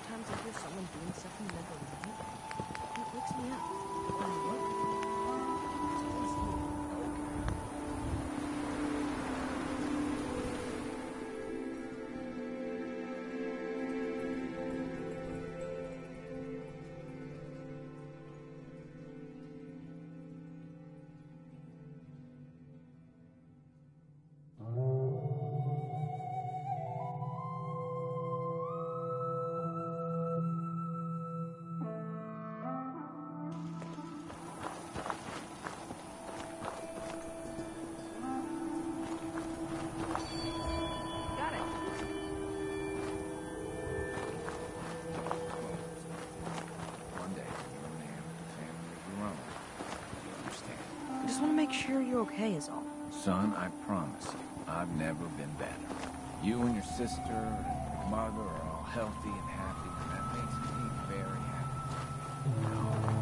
Sometimes I hear someone doing stuff in the middle of the night. It wakes me up. When I look, it's always you. Got it. One day, you're a man with a family of your own. You understand. I just want to make sure you're okay is all. Son, I promise you, I've never been better. You and your sister and your mother are all healthy and happy, and that makes me very happy.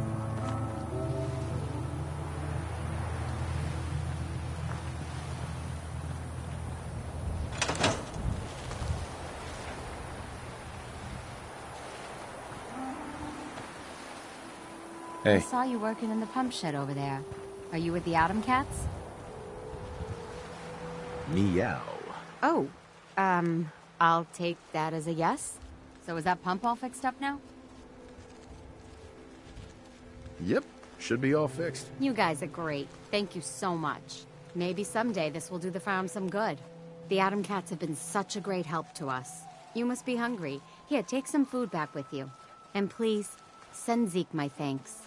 I Hey, saw you working in the pump shed over there. Are you with the Atom Cats? meow. Oh, I'll take that as a yes. So is that pump all fixed up now? Yep, should be all fixed. You guys are great. Thank you so much. Maybe someday this will do the farm some good. The Atom Cats have been such a great help to us. You must be hungry. Here, take some food back with you. And please, send Zeke my thanks.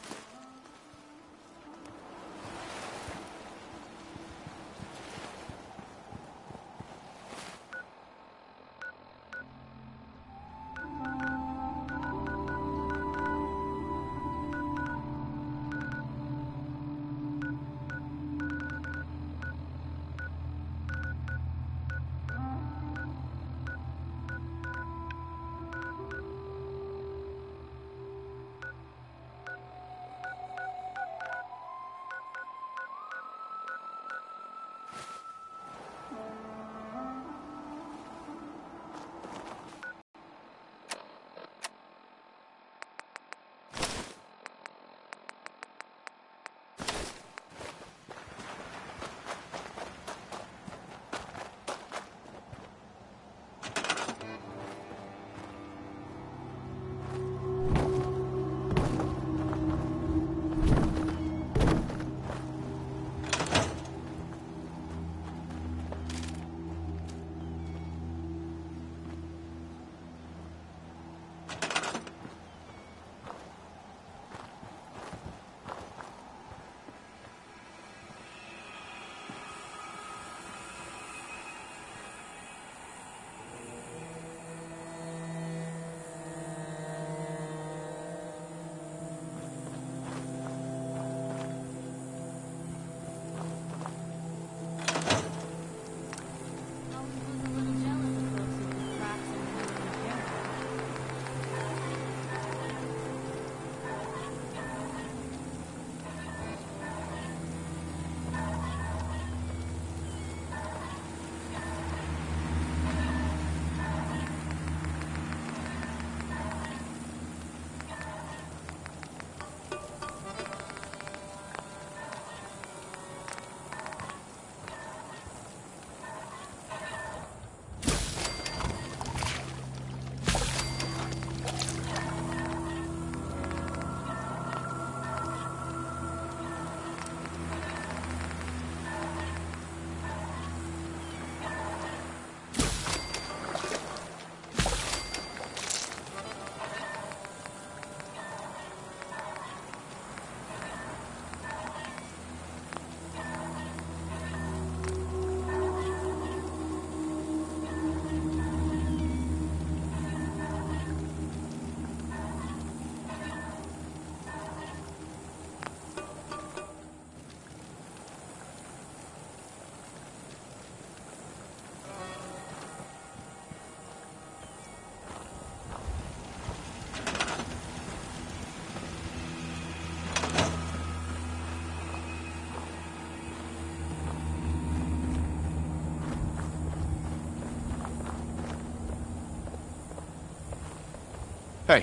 Hey.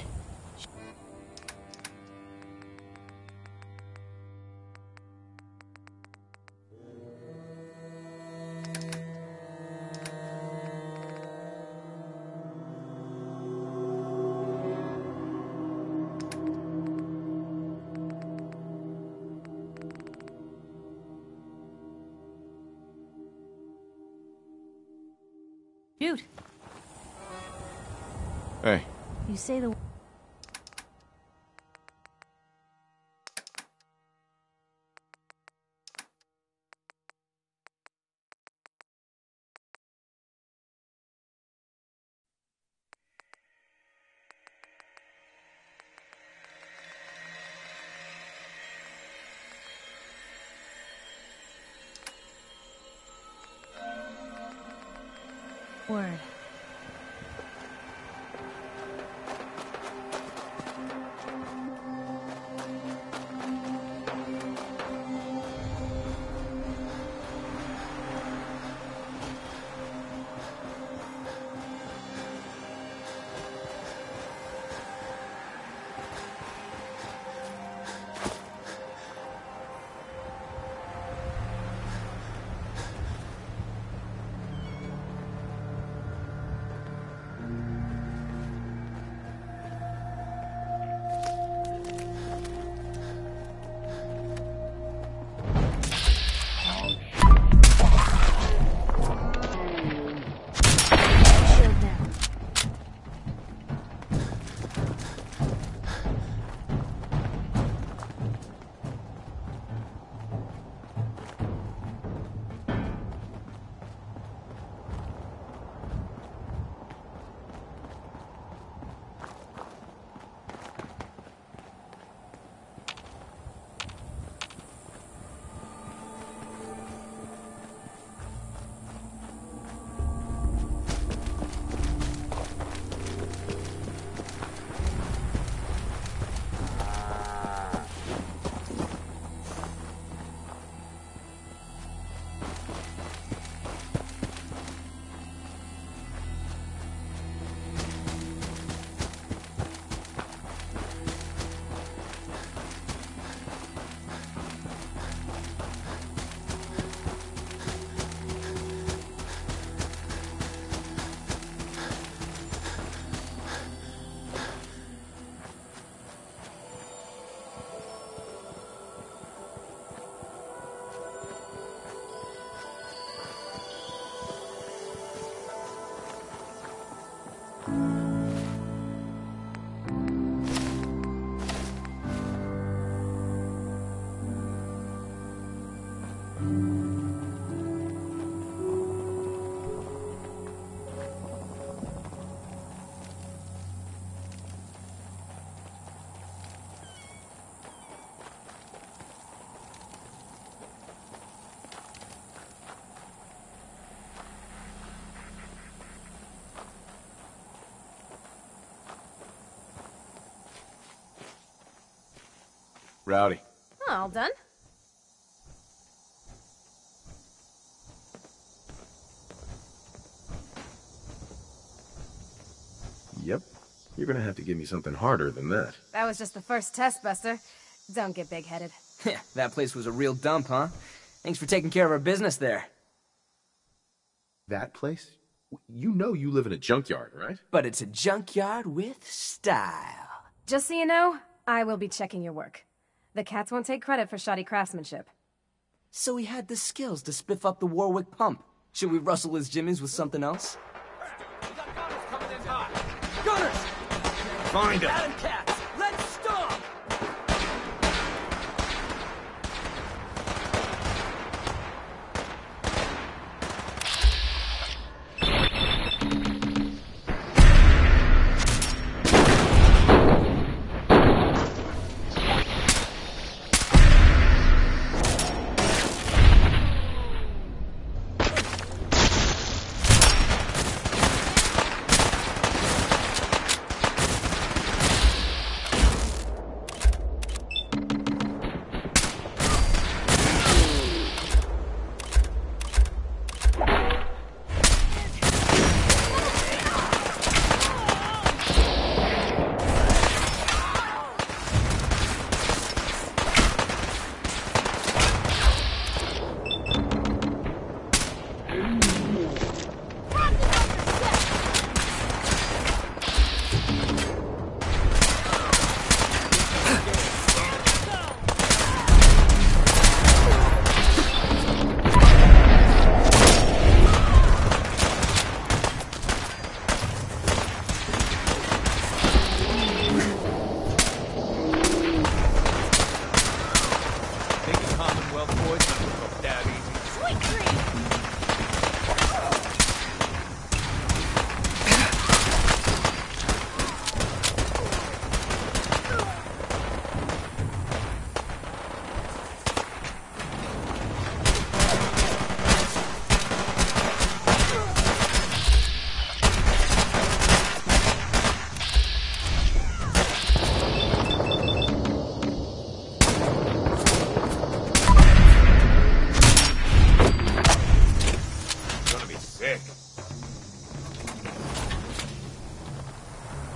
Dude, Hey. you say the... Word. Shield now. Rowdy. Oh, all done? Yep. You're gonna have to give me something harder than that. That was just the first test, Buster. Don't get big-headed. That place was a real dump, huh? Thanks for taking care of our business there. That place? You know you live in a junkyard, right? But it's a junkyard with style. Just so you know, I will be checking your work. The cats won't take credit for shoddy craftsmanship. So he had the skills to spiff up the Warwick pump. Should we rustle his jimmies with something else? Gunners! Find him! Adam Cats, let's stomp!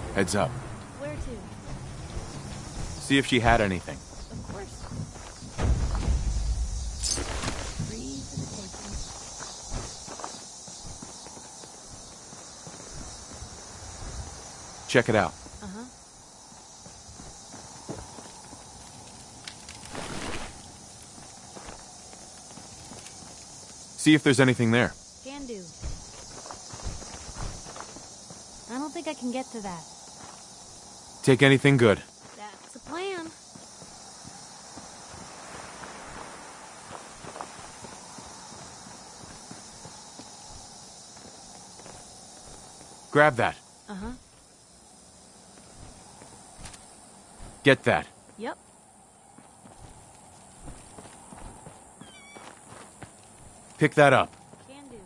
Heads up. Where to? See if she had anything. Of course. Free for the taking. Check it out. Uh-huh. See if there's anything there. Can do. I don't think I can get to that. Take anything good. That's the plan. Grab that. Uh-huh. Get that. Yep. Pick that up. Can do.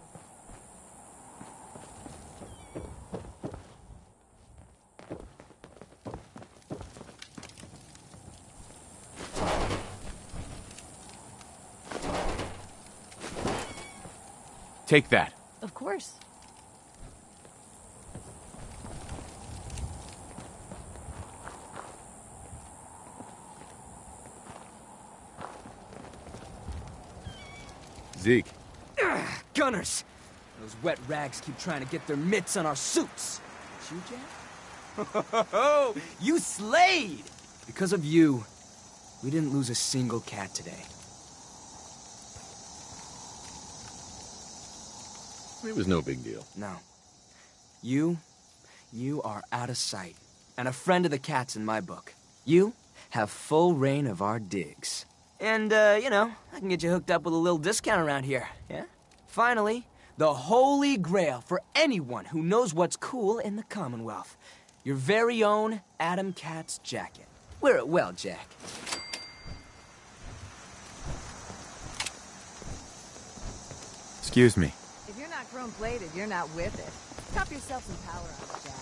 Take that. Of course. Zeke, Gunners! Those wet rags keep trying to get their mitts on our suits. You, Jack? You slayed! Because of you, we didn't lose a single cat today. it was no big deal. No. You are out of sight. And a friend of the cats in my book. You have full reign of our digs. And, you know, I can get you hooked up with a little discount around here, yeah? Finally, the holy grail for anyone who knows what's cool in the Commonwealth. Your very own Adam Katz jacket. Wear it well, Jack. Excuse me. If you're not chrome-plated, you're not with it. Top yourself some power on it, Jack.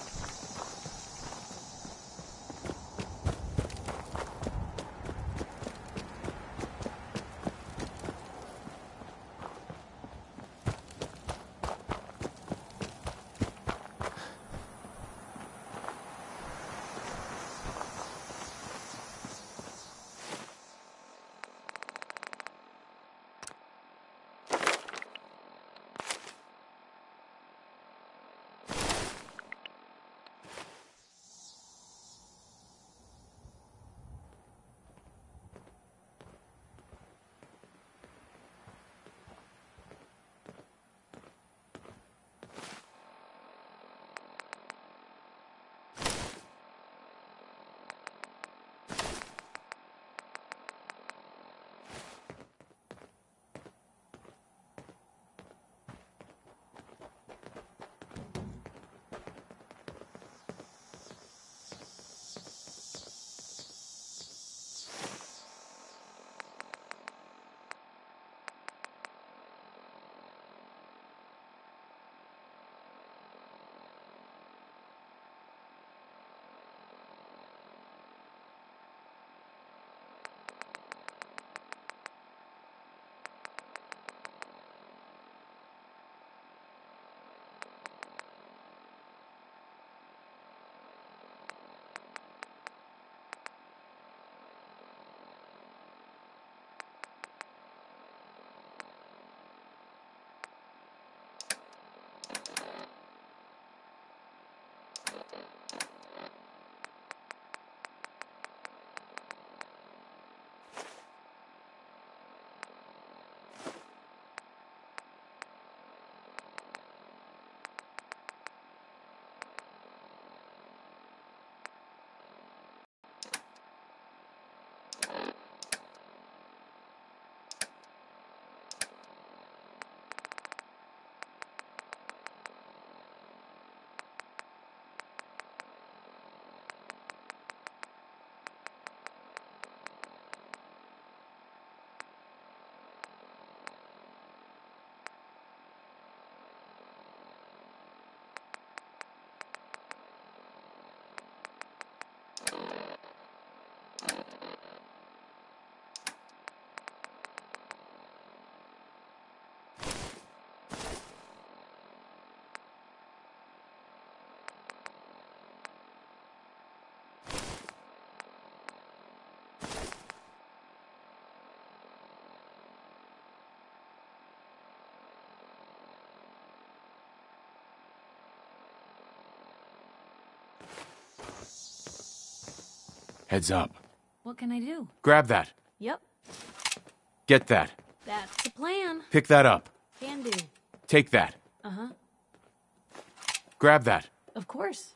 Heads up. What can I do? Grab that. Yep, Get that. that's the plan. Pick that up. Can do. Take that. Uh-huh. Grab that. Of course.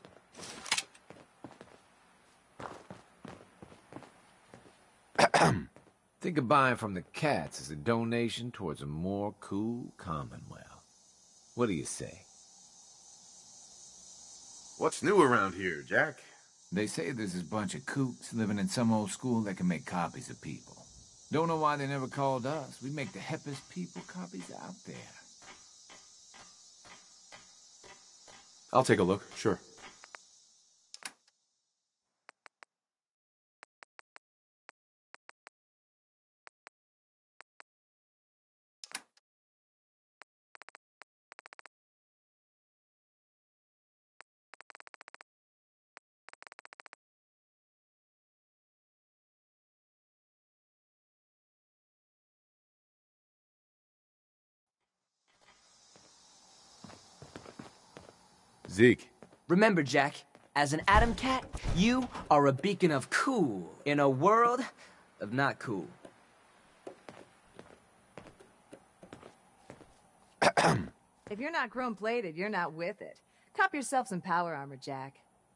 Think of buying from the cats as a donation towards a more cool Commonwealth. What do you say? What's new around here, Jack? They say there's this bunch of kooks living in some old school that can make copies of people. Don't know why they never called us. We make the hippest people copies out there. I'll take a look, sure. Zeke. Remember, Jack, as an Atom Cat, you are a beacon of cool in a world of not cool. If you're not chrome-plated, you're not with it. Cop yourself some power armor, Jack.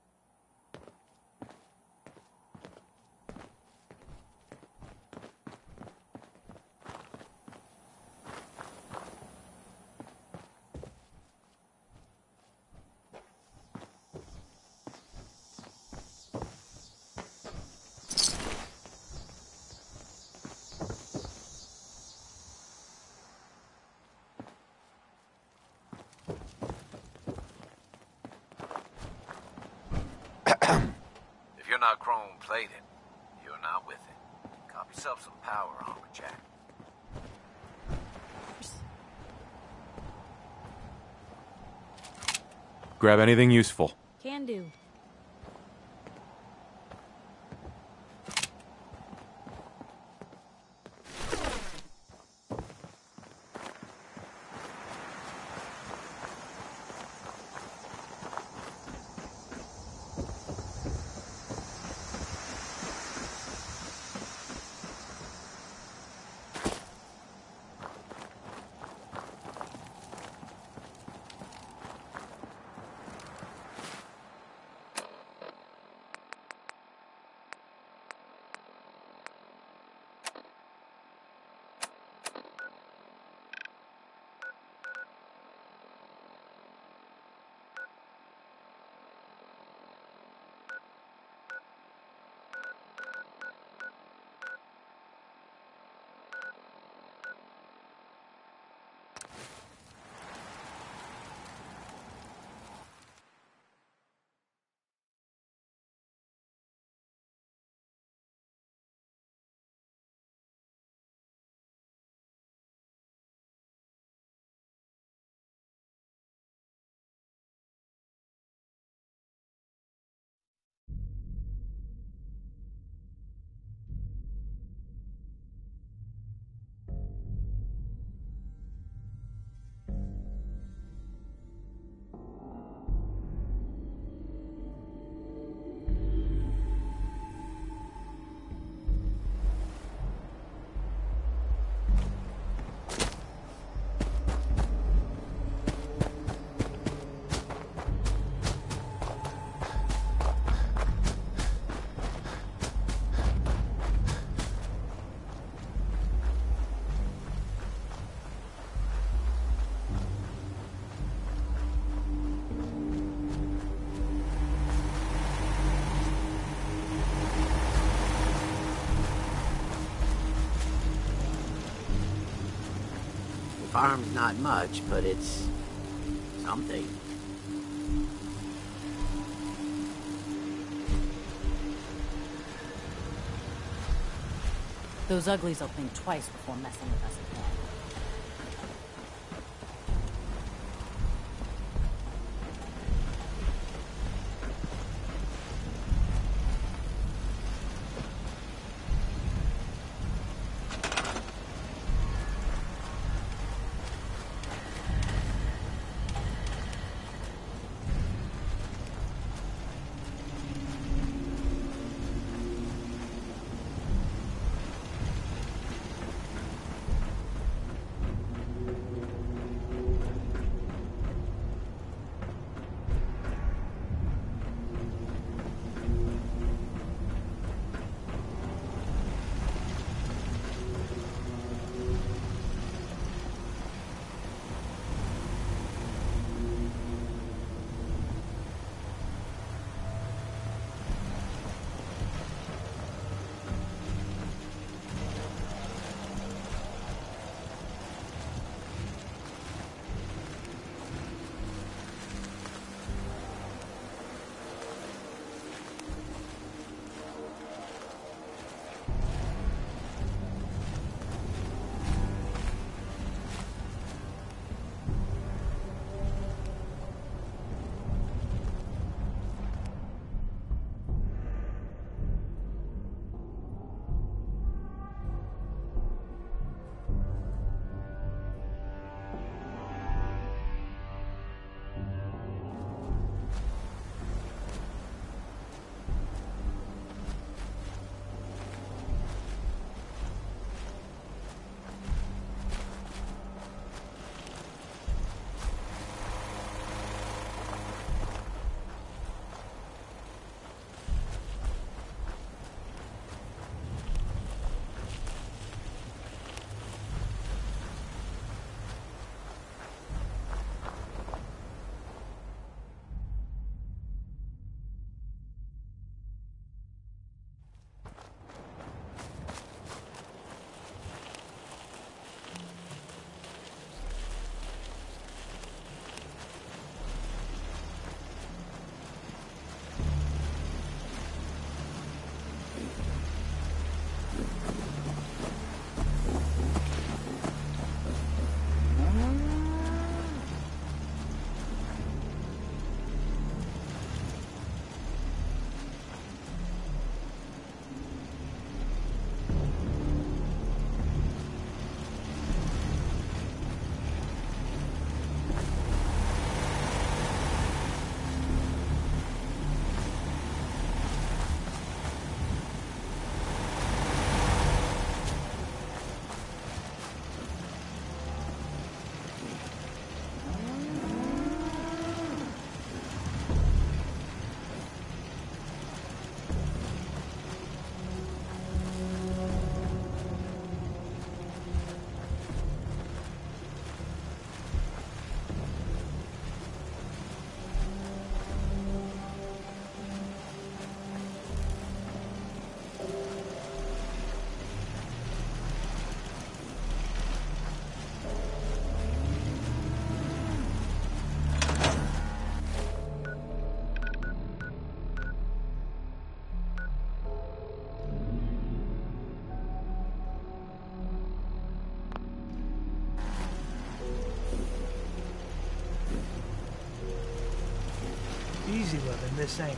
If you're not chrome-plated, you're not with it. Cop yourself some power armor, Jack. Grab anything useful. Can do. Farm's not much, but it's something. Those uglies will think twice before messing with us again. this ain't.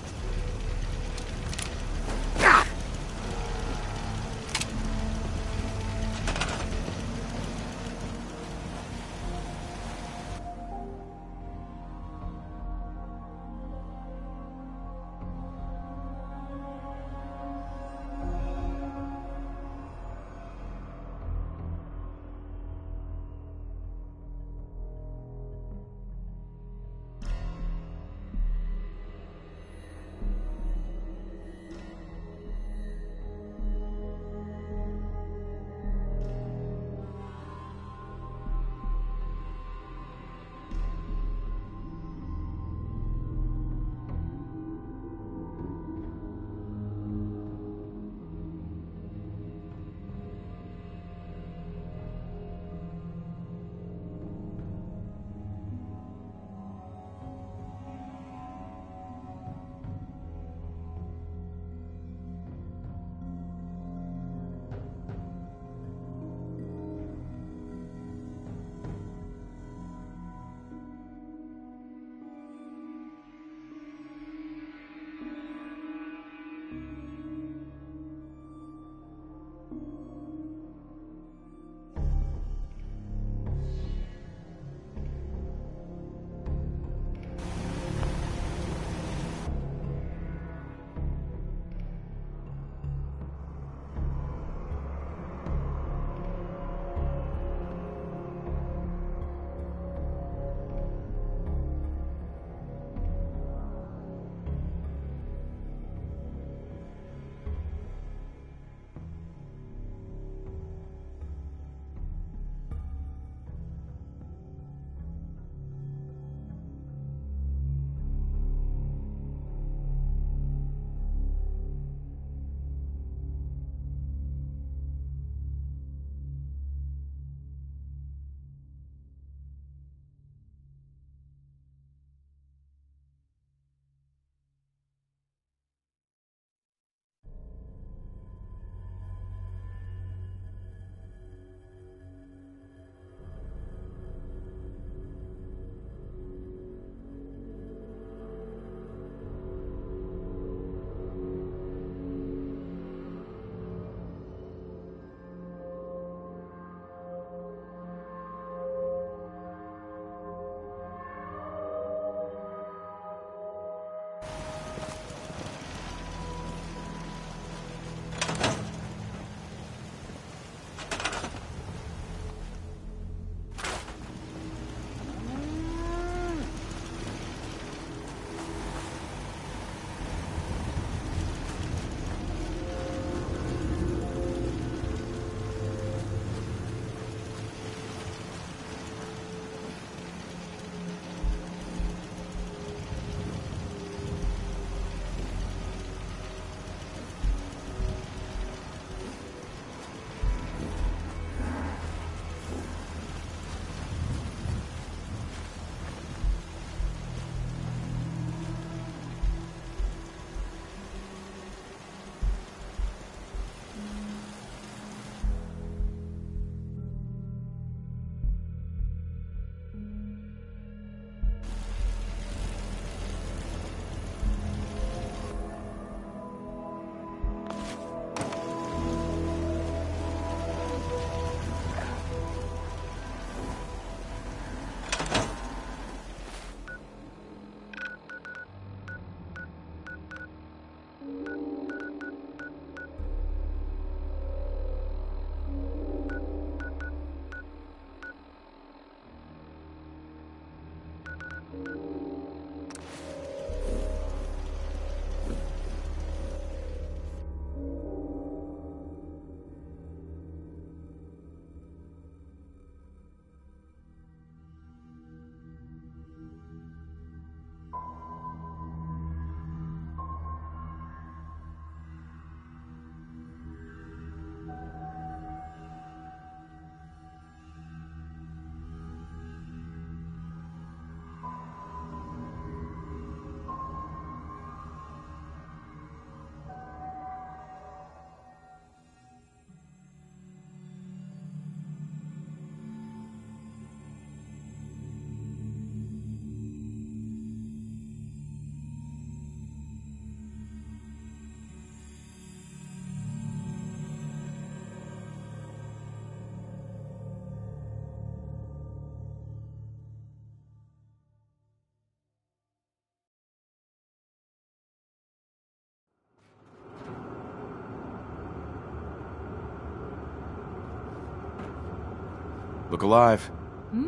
Look alive. Hmm?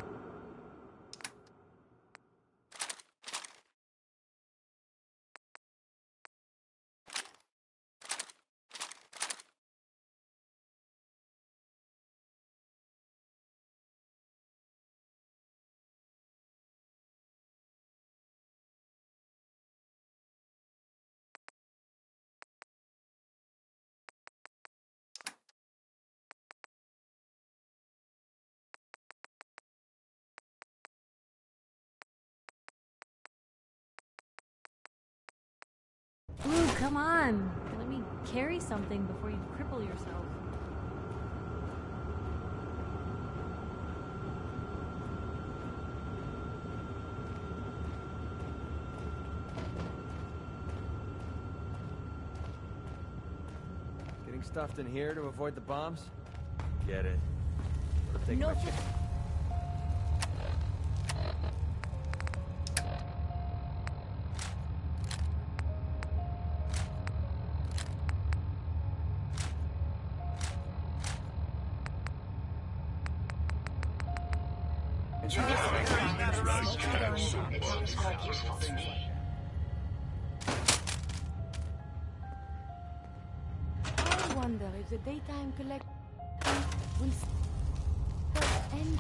Ooh, come on. Let me carry something before you cripple yourself. Getting stuffed in here to avoid the bombs? Get it. Take No, my chance. I wonder if the daytime collect will end.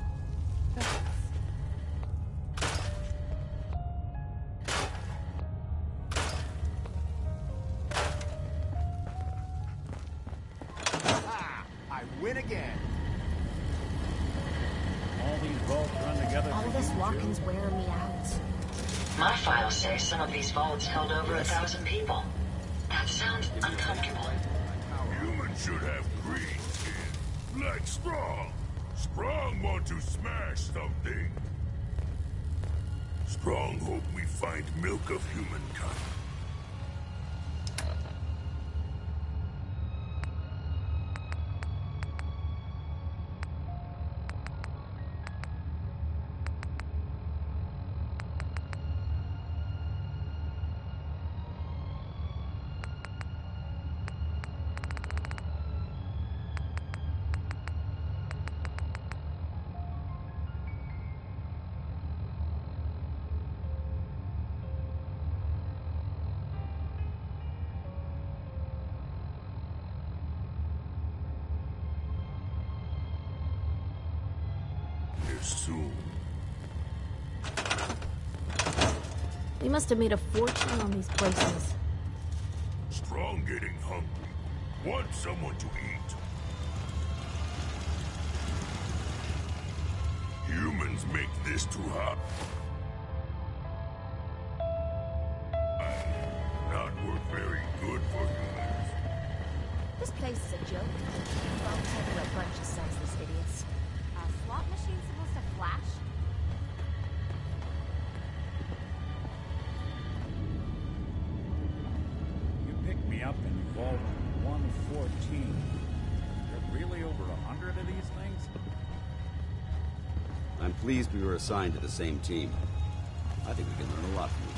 I win again. All these vaults run together. All this walking's wearing me out. My files say some of these vaults held over 1,000 people. That sounds uncomfortable. Humans should have green skin, like Strong. Strong want to smash something. Strong hope we find milk of humankind. Soon. We must have made a fortune on these places. Strong getting hungry. Want someone to eat. Humans make this too hot. Not work very good for humans. This place is a joke. I'll tell you a bunch of senseless idiots. Slot machine supposed to flash? You picked me up in Vault 114. There really over 100 of these things? I'm pleased we were assigned to the same team. I think we can learn a lot from each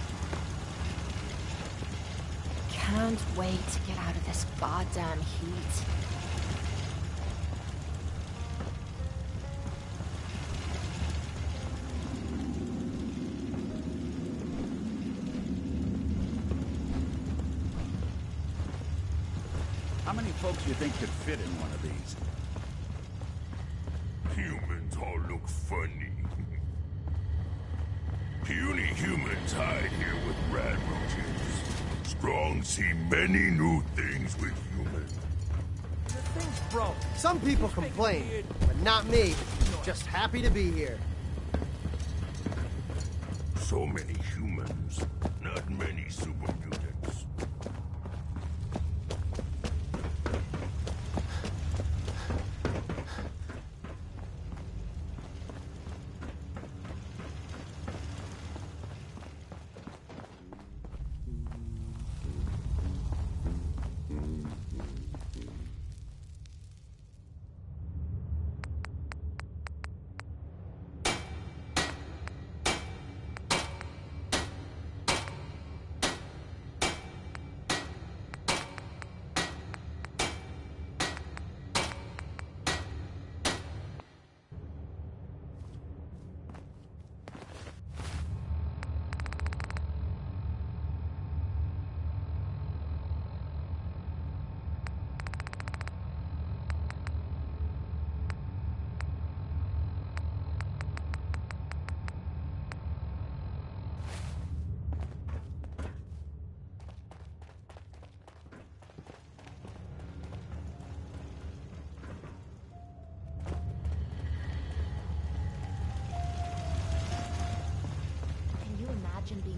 other. Can't wait to get out of this goddamn heat. How many folks you think could fit in one of these? Humans all look funny. Puny humans hide here with rad roaches. Strong see many new things with humans. The thing's broke. Some people complain, but not me. Just happy to be here. So many humans, not many super mutants.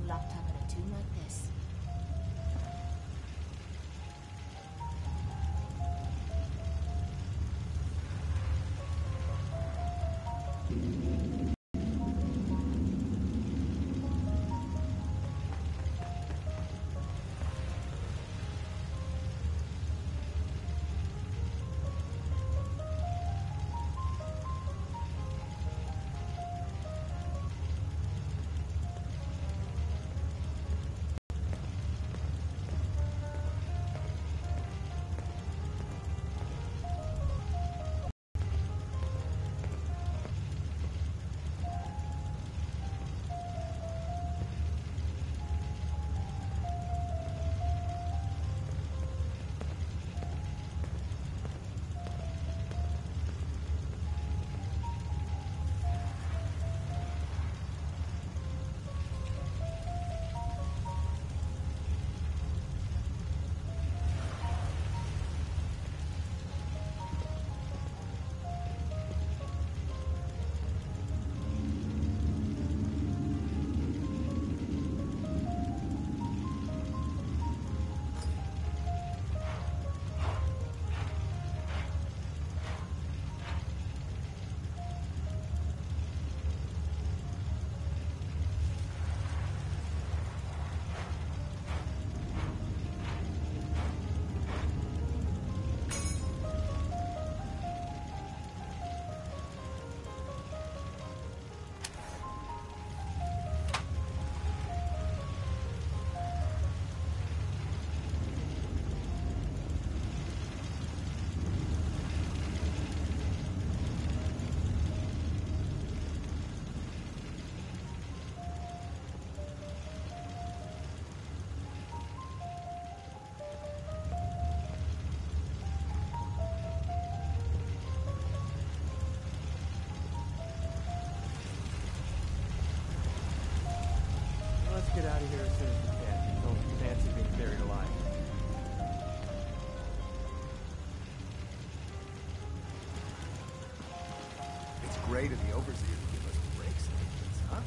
laptop at a tune like this. Let's get out of here as soon as we can. Don't fancy being buried alive. It's great of the overseer to give us breaks like this, huh?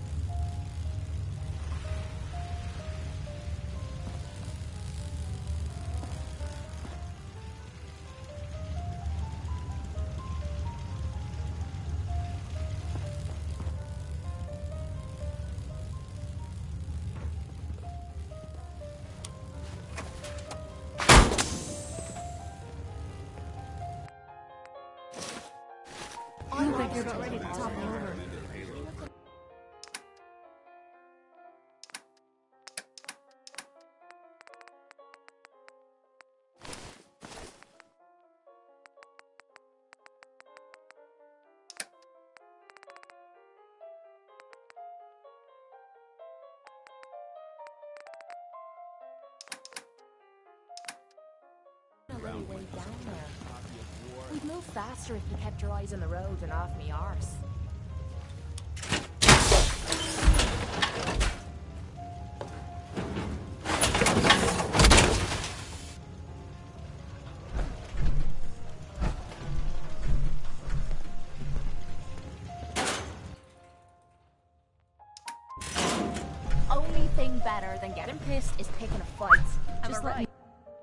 I look like you're about ready to topple over. Way down there. We'd move faster if you kept your eyes on the road and off me arse. Only thing better than getting pissed is picking a fight. Just let me.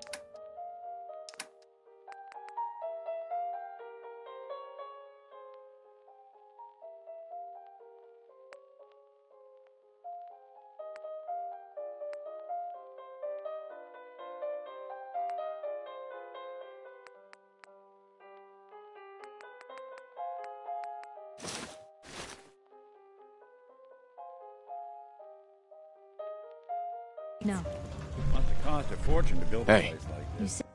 No. Must have cost a fortune to build a Hey. place like You this. said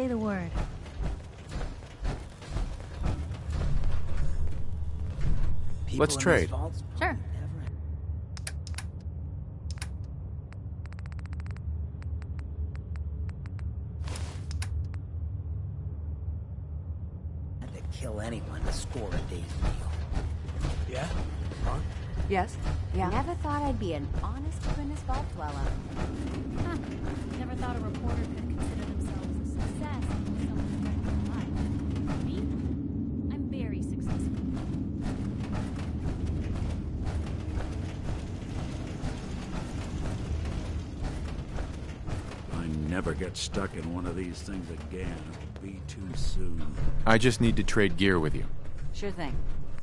Say the word. Let's trade. Sure. Had to kill anyone to score a day's meal. Yeah? Huh? Yes? Yeah. Never thought I'd be an honest-to-goodness vault dweller. Huh. Never thought a reporter could consider themselves a success until someone threatened their life. Me? I'm very successful. I never get stuck in one of these things again. It'll be too soon. I just need to trade gear with you. Sure thing.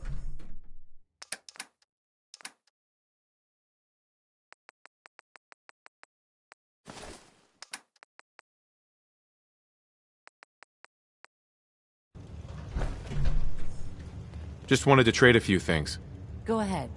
Just wanted to trade a few things. Go ahead.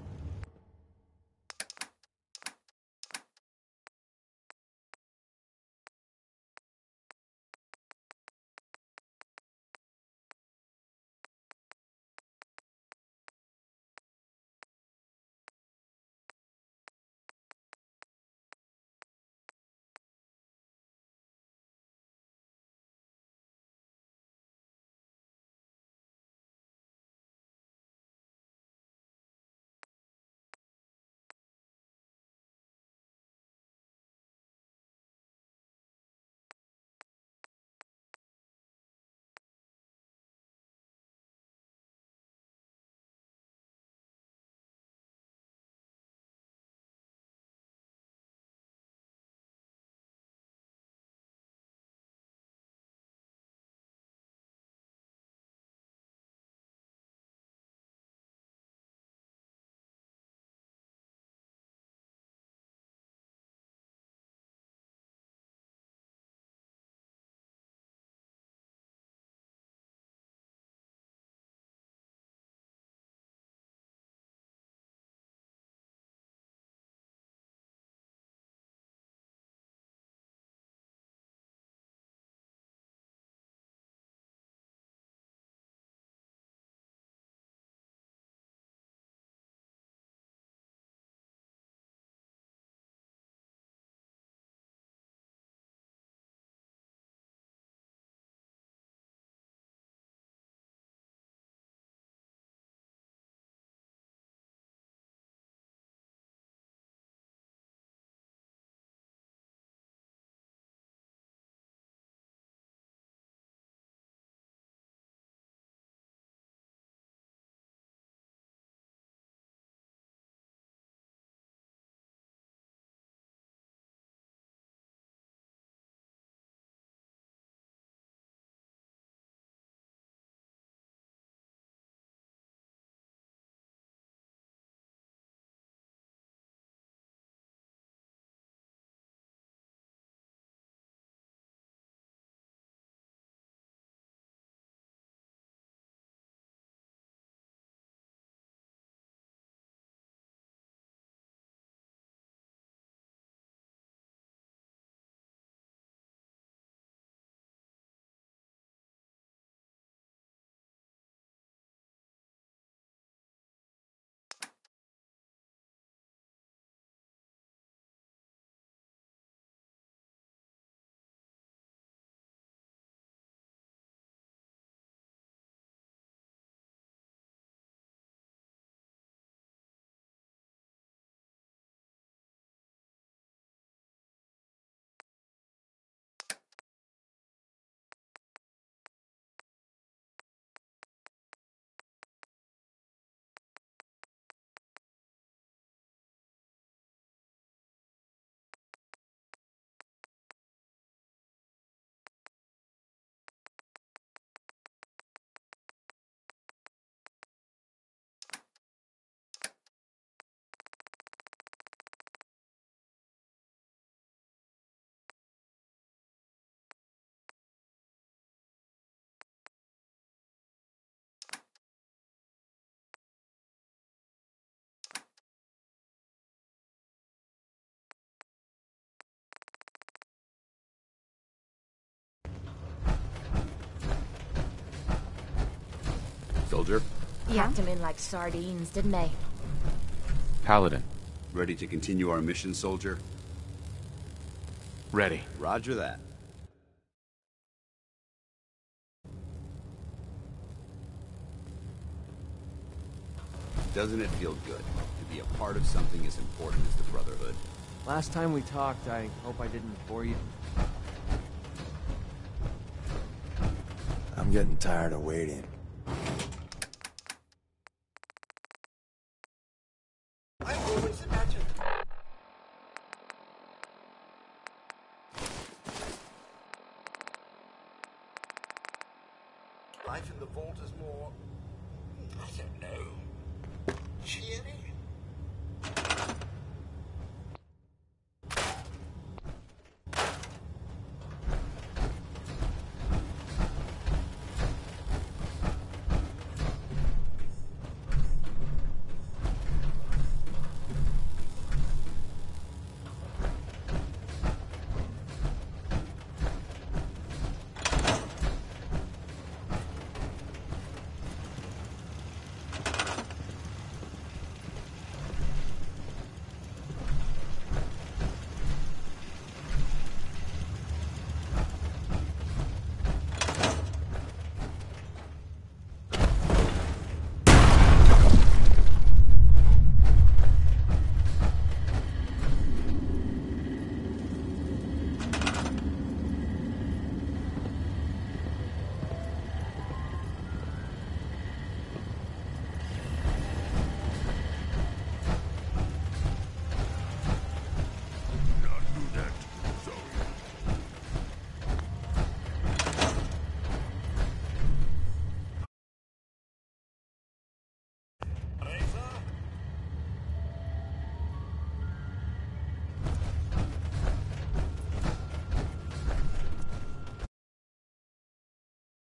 Soldier? Packed them in like sardines, didn't they? Paladin. Ready to continue our mission, soldier? Ready. Roger that. Doesn't it feel good to be a part of something as important as the Brotherhood? Last time we talked, I hope I didn't bore you. I'm getting tired of waiting. I always imagined. Life in the vault is more, I don't know, cheery.